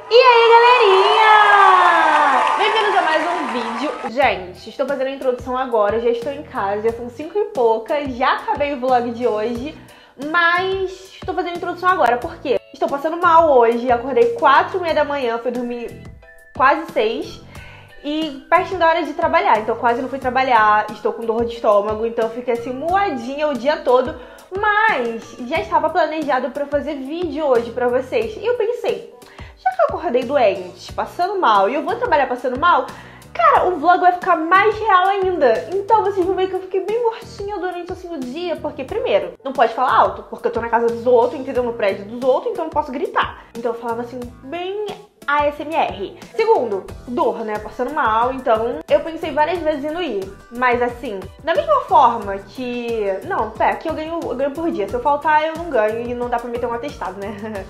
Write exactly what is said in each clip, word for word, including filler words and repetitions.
E aí, galerinha! Bem-vindos a mais um vídeo. Gente, estou fazendo a introdução agora, já estou em casa, já são cinco e poucas, já acabei o vlog de hoje, mas estou fazendo a introdução agora, por quê? Estou passando mal hoje, acordei quatro e meia da manhã, fui dormir quase seis e pertinho da hora de trabalhar, então quase não fui trabalhar, estou com dor de estômago, então fiquei assim moadinha o dia todo, mas já estava planejado para fazer vídeo hoje para vocês e eu pensei, já que eu acordei doente, passando mal, e eu vou trabalhar passando mal, cara, o vlog vai ficar mais real ainda. Então vocês vão ver que eu fiquei bem mortinha durante assim, o dia, porque primeiro, não pode falar alto, porque eu tô na casa dos outros, entendeu? No prédio dos outros, então eu não posso gritar. Então eu falava assim, bem A S M R. Segundo, dor, né? Passando mal, então eu pensei várias vezes em não ir. Mas assim, da mesma forma que... Não, pera, aqui eu ganho, eu ganho por dia. Se eu faltar, eu não ganho e não dá pra meter um atestado, né?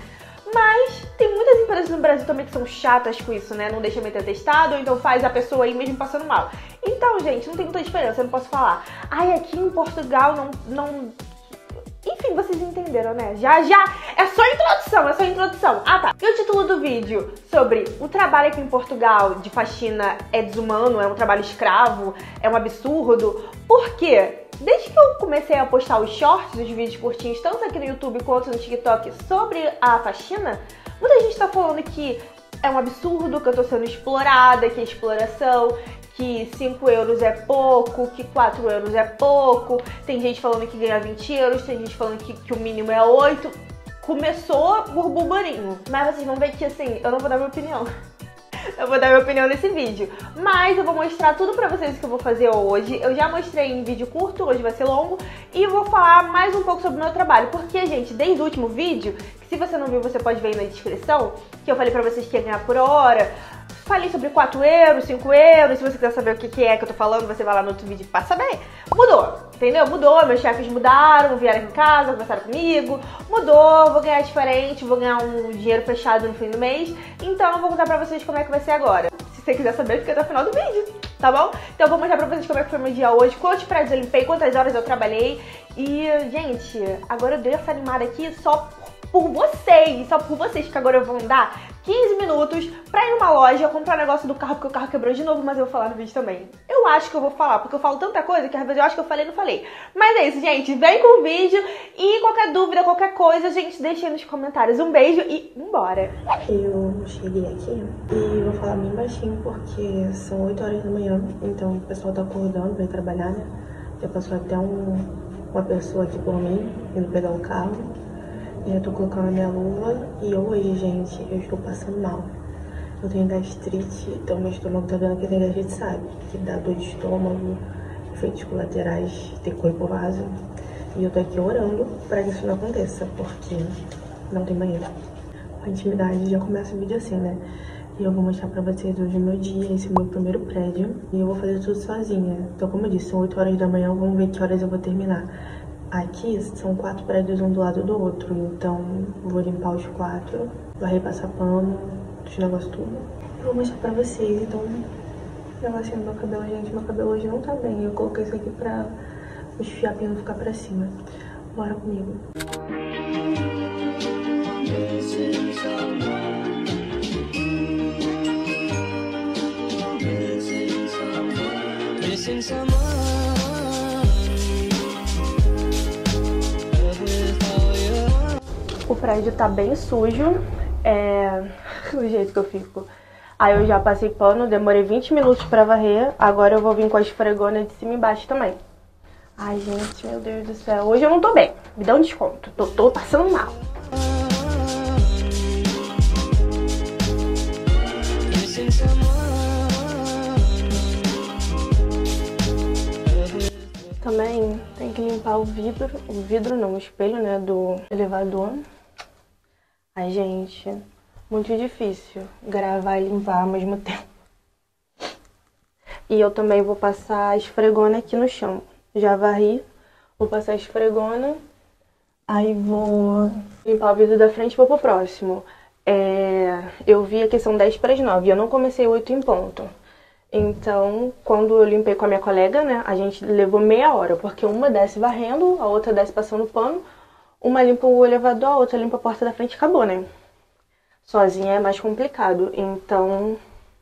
Mas tem muitas empresas no Brasil também que são chatas com isso, né? Não deixa meter atestado, ou então faz a pessoa aí mesmo passando mal. Então, gente, não tem muita diferença, eu não posso falar. Ai, aqui em Portugal não... não... Enfim, vocês entenderam, né? Já, já, é só introdução, é só introdução. Ah, tá. E o título do vídeo sobre o trabalho aqui em Portugal de faxina é desumano, é um trabalho escravo, é um absurdo. Por quê? Desde que eu comecei a postar os shorts, os vídeos curtinhos, tanto aqui no YouTube quanto no TikTok, sobre a faxina, muita gente tá falando que é um absurdo, que eu tô sendo explorada, que é exploração, que cinco euros é pouco, que quatro euros é pouco, tem gente falando que ganha vinte euros, tem gente falando que, que o mínimo é oito. Começou o burburinho, mas vocês vão ver que assim, eu não vou dar minha opinião. Eu vou dar minha opinião nesse vídeo, mas eu vou mostrar tudo pra vocês que eu vou fazer hoje. Eu já mostrei em vídeo curto, hoje vai ser longo, e eu vou falar mais um pouco sobre o meu trabalho, porque, gente, desde o último vídeo, que se você não viu, você pode ver aí na descrição, que eu falei pra vocês que ia ganhar por hora. Falei sobre quatro euros, cinco euros, se você quiser saber o que que é que eu tô falando, você vai lá no outro vídeo pra saber. Mudou, entendeu? Mudou, meus chefes mudaram, vieram aqui em casa, conversaram comigo, mudou, vou ganhar diferente, vou ganhar um dinheiro fechado no fim do mês, então eu vou contar pra vocês como é que vai ser agora. Se você quiser saber, fica até o final do vídeo, tá bom? Então eu vou mostrar pra vocês como é que foi meu dia hoje, quantos prédios eu limpei, quantas horas eu trabalhei e, gente, agora eu dei essa animada aqui só por vocês, só por vocês, que agora eu vou andar quinze minutos pra ir numa loja, comprar um negócio do carro, porque o carro quebrou de novo, mas eu vou falar no vídeo também. Eu acho que eu vou falar, porque eu falo tanta coisa que às vezes eu acho que eu falei e não falei. Mas é isso, gente, vem com o vídeo e qualquer dúvida, qualquer coisa, gente, deixa aí nos comentários. Um beijo e vambora! Eu cheguei aqui e vou falar bem baixinho porque são oito horas da manhã, então o pessoal tá acordando pra ir trabalhar, né? Já passou até um, uma pessoa aqui por mim, indo pegar o carro. E eu tô colocando a minha luva e hoje, gente, eu estou passando mal. Eu tenho gastrite, então meu estômago tá dando aquele gastrite, sabe? Que dá dor de estômago, efeitos colaterais, ter corpo vaso. E eu tô aqui orando pra que isso não aconteça, porque não tem banheiro. Com intimidade já começa o vídeo assim, né? E eu vou mostrar pra vocês hoje o meu dia, esse é o meu primeiro prédio. E eu vou fazer tudo sozinha. Então, como eu disse, são oito horas da manhã, vamos ver que horas eu vou terminar. Aqui são quatro prédios um do lado do outro, então vou limpar os quatro, varrer, passar pano, os negócios tudo. Vou mostrar pra vocês, então, negocinho do meu cabelo, gente, meu cabelo hoje não tá bem, eu coloquei isso aqui pra os fiapinhos não ficar pra cima. Bora comigo. O prédio tá bem sujo, é... o jeito que eu fico. Aí eu já passei pano, demorei vinte minutos pra varrer, agora eu vou vir com a esfregona de cima e embaixo também. Ai, gente, meu Deus do céu, hoje eu não tô bem, me dá um desconto, tô, tô passando mal. Também tem que limpar o vidro, o vidro não, o espelho, né, do elevador. Ai, gente, muito difícil gravar e limpar ao mesmo tempo. E eu também vou passar a esfregona aqui no chão. Já varri, vou passar a esfregona, aí vou limpar o vidro da frente e vou pro próximo. É, eu vi que são dez para as nove e eu não comecei oito em ponto. Então, quando eu limpei com a minha colega, né, a gente levou meia hora, porque uma desce varrendo, a outra desce passando pano, uma limpa o elevador, a outra limpa a porta da frente e acabou, né? sozinha é mais complicado. Então,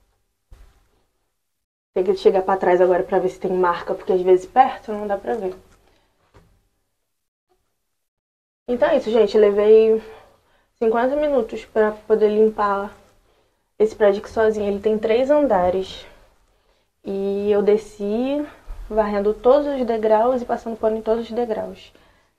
tem que chegar pra trás agora pra ver se tem marca, porque às vezes perto não dá pra ver. Então é isso, gente. Eu levei cinquenta minutos pra poder limpar esse prédio aqui sozinha. Ele tem três andares. E eu desci varrendo todos os degraus e passando pano em todos os degraus.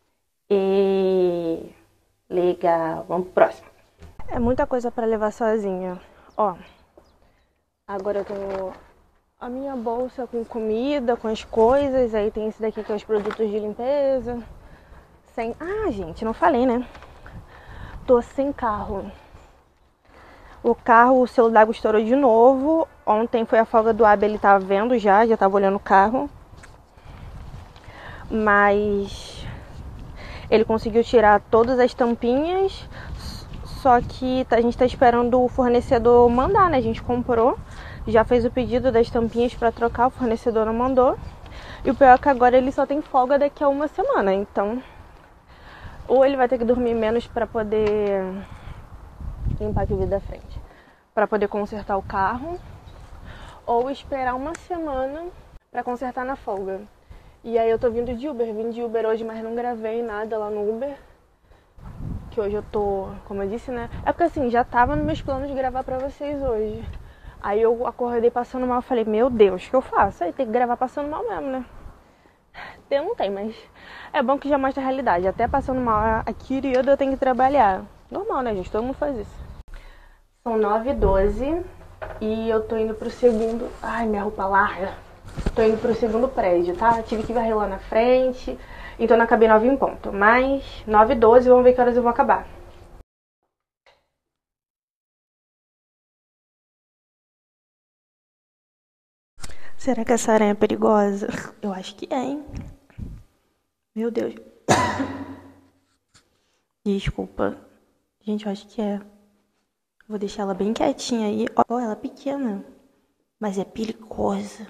E... legal. Vamos pro próximo. É muita coisa pra levar sozinha. Ó, agora eu tenho a minha bolsa com comida, com as coisas. Aí tem esse daqui que é os produtos de limpeza. Sem... Ah, gente, não falei, né? Tô sem carro. O carro, o selo d'água estourou de novo. Ontem foi a folga do Abel, ele tava vendo já, já tava olhando o carro. Mas ele conseguiu tirar todas as tampinhas. Só que a gente tá esperando o fornecedor mandar, né? A gente comprou, já fez o pedido das tampinhas pra trocar, o fornecedor não mandou. E o pior é que agora ele só tem folga daqui a uma semana, então... ou ele vai ter que dormir menos pra poder limpar aqui o vidro da frente, pra poder consertar o carro, ou esperar uma semana pra consertar na folga. E aí eu tô vindo de Uber, vim de Uber hoje, mas não gravei nada lá no Uber. Que hoje eu tô, como eu disse, né? É porque assim, já tava nos meus planos de gravar pra vocês hoje. Aí eu acordei passando mal, falei, meu Deus, o que eu faço? Aí tem que gravar passando mal mesmo, né? Eu não tenho, mas é bom que já mostra a realidade. Até passando mal, a querida, eu tenho que trabalhar. Normal, né, gente? Todo mundo faz isso. São nove e doze e eu tô indo pro segundo... Ai, minha roupa larga. Tô indo pro segundo prédio, tá? Tive que varrer lá na frente. Então não acabei nove em ponto. Mas nove e doze, vamos ver que horas eu vou acabar. Será que essa aranha é perigosa? Eu acho que é, hein? Meu Deus. Desculpa. Gente, eu acho que é. Vou deixar ela bem quietinha aí. Ó, ela é pequena, mas é perigosa.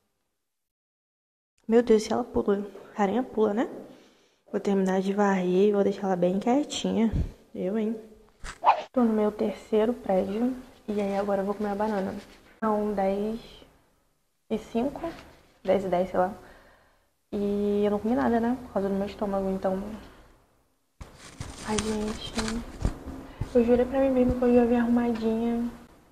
Meu Deus, se ela pula. A aranha pula, né? Vou terminar de varrer e vou deixar ela bem quietinha. Eu, hein? Tô no meu terceiro prédio. E aí agora eu vou comer a banana. São dez e cinco. dez e dez, sei lá. E eu não comi nada, né? Por causa do meu estômago, então... Ai, gente... Eu jurei pra mim mesmo que eu ia vir arrumadinha.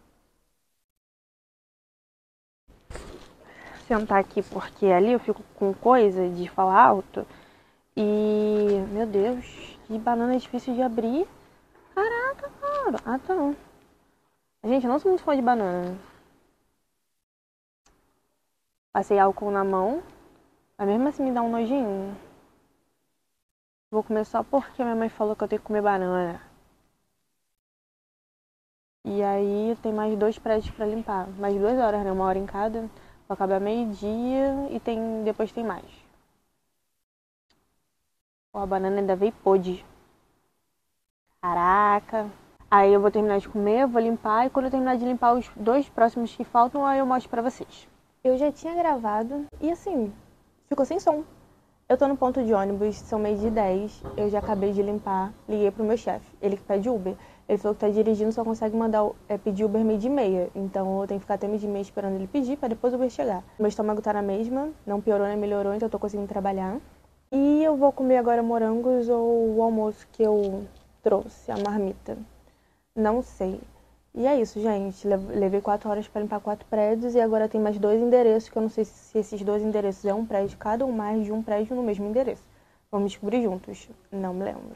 Sentar aqui, porque ali eu fico com coisa de falar alto. E... meu Deus, que banana difícil de abrir. Caraca, cara. Ah, tá. Gente, eu não sou muito fã de banana. Passei álcool na mão. Mas mesmo assim me dá um nojinho. Vou comer só porque minha mãe falou que eu tenho que comer banana. E aí tem mais dois prédios pra limpar. Mais duas horas, né? Uma hora em cada. Vou acabar meio-dia e tem... depois tem mais. Ó, a banana ainda veio podre. Caraca. Aí eu vou terminar de comer, vou limpar. E quando eu terminar de limpar os dois próximos que faltam, aí eu mostro pra vocês. Eu já tinha gravado e assim, ficou sem som. Eu tô no ponto de ônibus, são meio de dez. Eu já acabei de limpar, liguei pro meu chefe. Ele que pede Uber. Ele falou que tá dirigindo, só consegue mandar é, pedir Uber meio de meia. Então eu tenho que ficar até meio de meia esperando ele pedir, pra depois o Uber chegar. Meu estômago tá na mesma, não piorou nem melhorou, então eu tô conseguindo trabalhar. E eu vou comer agora morangos ou o almoço que eu trouxe, a marmita. Não sei. E é isso, gente. Levei quatro horas pra limpar quatro prédios e agora tem mais dois endereços, que eu não sei se esses dois endereços é um prédio cada ou mais de um prédio no mesmo endereço. Vamos descobrir juntos. Não me lembro.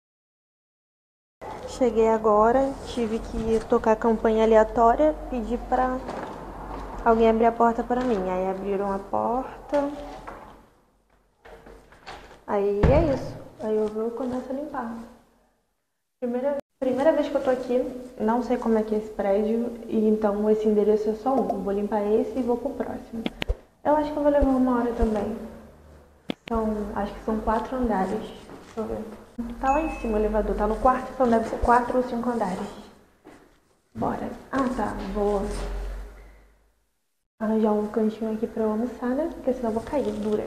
Cheguei agora, tive que tocar a campanha aleatória, pedir pra alguém abrir a porta pra mim. Aí abriram a porta. Aí é isso. Aí eu vou começar a limpar. Primeira, primeira vez que eu tô aqui, não sei como é que é esse prédio, e então esse endereço é só um. Vou limpar esse e vou pro próximo. Eu acho que eu vou levar uma hora também. São, acho que são quatro andares. Deixa eu ver. Tá lá em cima o elevador, tá no quarto, então deve ser quatro ou cinco andares. Bora. Ah, tá. Vou arranjar um cantinho aqui pra eu almoçar, né? Porque senão eu vou cair dura.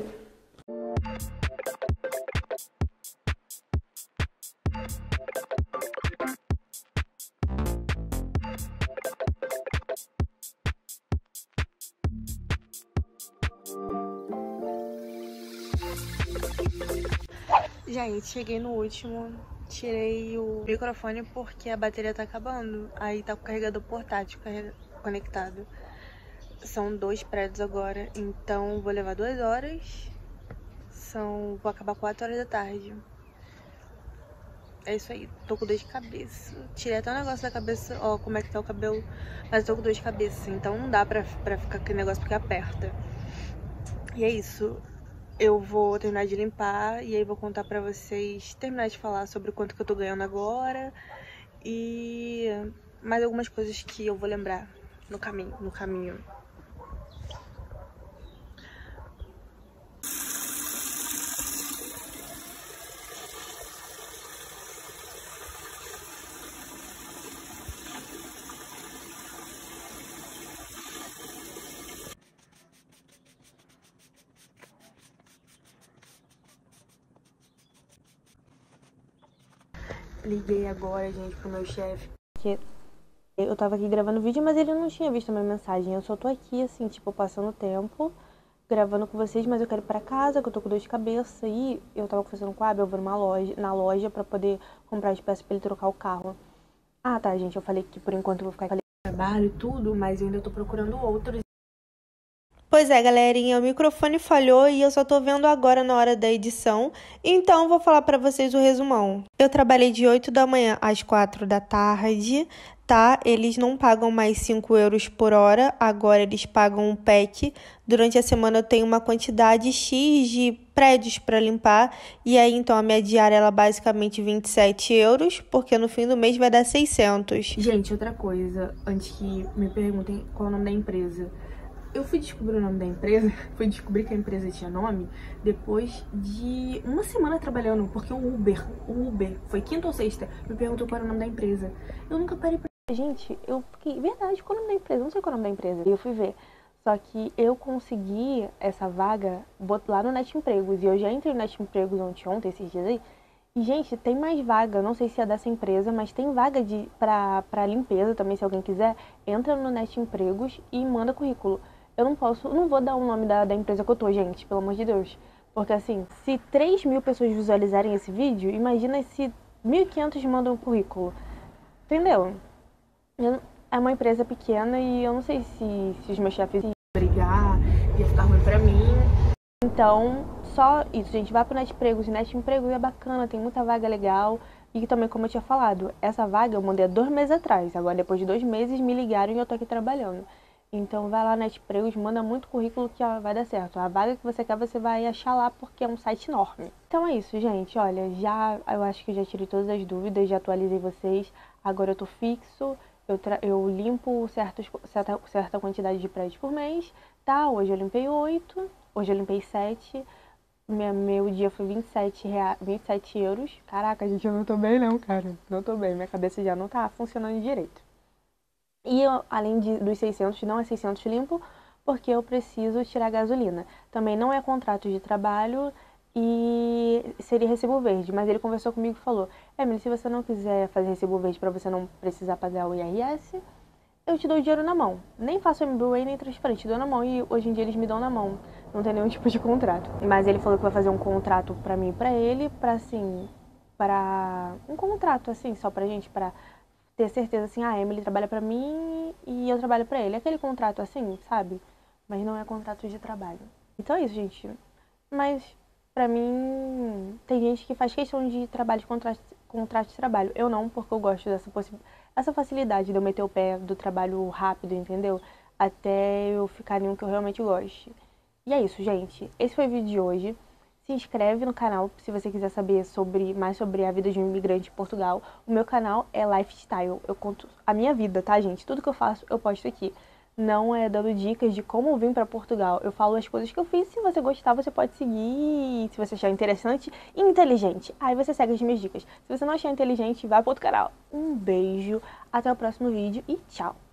Gente, cheguei no último, tirei o microfone porque a bateria tá acabando. Aí tá com o carregador portátil carrega- conectado. São dois prédios agora, então vou levar duas horas. São, vou acabar quatro horas da tarde. É isso aí, tô com dor de cabeça. Tirei até o negócio da cabeça, ó, como é que tá o cabelo. Mas tô com dor de cabeça, então não dá pra, pra ficar aquele negócio porque aperta. E é isso. Eu vou terminar de limpar e aí vou contar pra vocês, terminar de falar sobre o quanto que eu tô ganhando agora e mais algumas coisas que eu vou lembrar no caminho, no caminho. Liguei agora, gente, pro meu chefe. Que eu tava aqui gravando vídeo, mas ele não tinha visto a minha mensagem. Eu só tô aqui, assim, tipo, passando tempo, gravando com vocês, mas eu quero ir pra casa, que eu tô com dor de cabeça. E eu tava conversando com o Abel, eu vou numa loja, na loja pra poder comprar as peças pra ele trocar o carro. Ah, tá, gente, eu falei que por enquanto eu vou ficar com trabalho e tudo, mas eu ainda tô procurando outros. Pois é, galerinha, o microfone falhou e eu só tô vendo agora na hora da edição, então vou falar pra vocês o resumão. Eu trabalhei de oito da manhã às quatro da tarde, tá? Eles não pagam mais cinco euros por hora, agora eles pagam um P E C. Durante a semana eu tenho uma quantidade X de prédios para limpar, e aí então a minha diária ela é basicamente vinte e sete euros, porque no fim do mês vai dar seiscentos. Gente, outra coisa, antes que me perguntem qual é o nome da empresa. Eu fui descobrir o nome da empresa, fui descobrir que a empresa tinha nome depois de uma semana trabalhando, porque o Uber, o Uber, foi quinta ou sexta, me perguntou qual era o nome da empresa. Eu nunca parei pra... Gente, eu fiquei, verdade, qual é o nome da empresa? Eu não sei qual é o nome da empresa. E eu fui ver. Só que eu consegui essa vaga lá no Net Empregos, e eu já entrei no Net Empregos ontem, ontem, esses dias aí. E, gente, tem mais vaga, não sei se é dessa empresa, mas tem vaga de, pra, pra limpeza também, se alguém quiser. Entra no Net Empregos e manda currículo. Eu não posso, não vou dar o nome da, da empresa que eu tô, gente, pelo amor de Deus. Porque assim, se três mil pessoas visualizarem esse vídeo, imagina se mil e quinhentos mandam um currículo. Entendeu? Eu, é uma empresa pequena e eu não sei se, se os meus chefes iam brigar, ia ficar ruim pra mim. Então, só isso, gente. Vai pro Net Empregos. O Net Empregos é bacana, tem muita vaga legal. E também, como eu tinha falado, essa vaga eu mandei há dois meses atrás. Agora, depois de dois meses, me ligaram e eu tô aqui trabalhando. Então, vai lá no Net Empregos, manda muito currículo que ó, vai dar certo. A vaga que você quer, você vai achar lá, porque é um site enorme. Então é isso, gente. Olha, já eu acho que eu já tirei todas as dúvidas, já atualizei vocês. Agora eu tô fixo, eu, eu limpo certos, certa, certa quantidade de prédios por mês, tá? Hoje eu limpei oito, hoje eu limpei sete. Meu, meu dia foi vinte e sete, reais, vinte e sete euros. Caraca, gente, eu não tô bem não, cara. Não tô bem, minha cabeça já não tá funcionando direito. E eu, além de, dos seiscentos, não é seiscentos limpo, porque eu preciso tirar gasolina. Também não é contrato de trabalho e seria recibo verde. Mas ele conversou comigo e falou, Emily, se você não quiser fazer recibo verde para você não precisar pagar o I R S, eu te dou o dinheiro na mão. Nem faço M B A nem transparente, dou na mão. E hoje em dia eles me dão na mão. Não tem nenhum tipo de contrato. Mas ele falou que vai fazer um contrato pra mim e pra ele, pra assim, para um contrato assim, só pra gente, pra ter certeza assim, ah, a Emily trabalha pra mim e eu trabalho pra ele. Aquele contrato assim, sabe? Mas não é contrato de trabalho. Então é isso, gente. Mas pra mim, tem gente que faz questão de trabalho de contrato, contrato de trabalho. Eu não, porque eu gosto dessa possibilidade, essa facilidade de eu meter o pé do trabalho rápido, entendeu? Até eu ficar em um que eu realmente goste. E é isso, gente. Esse foi o vídeo de hoje. Se inscreve no canal se você quiser saber sobre, mais sobre a vida de um imigrante em Portugal. O meu canal é Lifestyle. Eu conto a minha vida, tá, gente? Tudo que eu faço, eu posto aqui. Não é dando dicas de como vir pra Portugal. Eu falo as coisas que eu fiz. Se você gostar, você pode seguir. Se você achar interessante e inteligente, aí você segue as minhas dicas. Se você não achar inteligente, vai pro outro canal. Um beijo, até o próximo vídeo e tchau!